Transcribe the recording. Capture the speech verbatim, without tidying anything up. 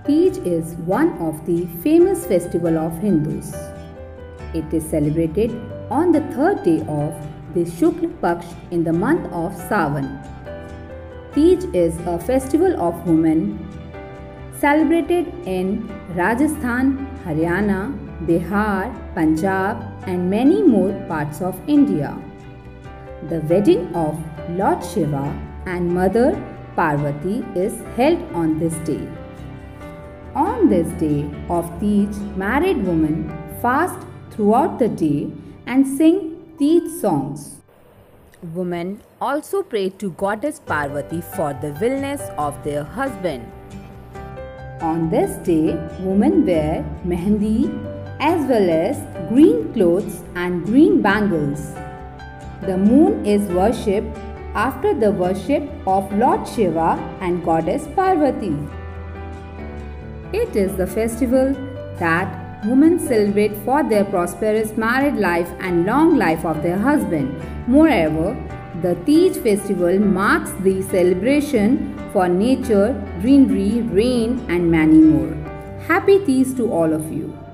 Tej is one of the famous festival of Hindus. It is celebrated on the third day of the Shukla Paksh in the month of Sawan. Tej is a festival of women celebrated in Rajasthan, Haryana, Bihar, Punjab and many more parts of India. The wedding of Lord Shiva and Mother Parvati is held on this day. On this day of Tej, married women fast throughout the day and sing Tej songs. Women also pray to Goddess Parvati for the wellness of their husband. On this day, women wear mehendi as well as green clothes and green bangles. The moon is worshipped after the worship of Lord Shiva and Goddess Parvati. It is the festival that women celebrate for their prosperous married life and long life of their husband. Moreover, the Tej festival marks the celebration for nature, greenery, rain and many more. Happy Tej to all of you.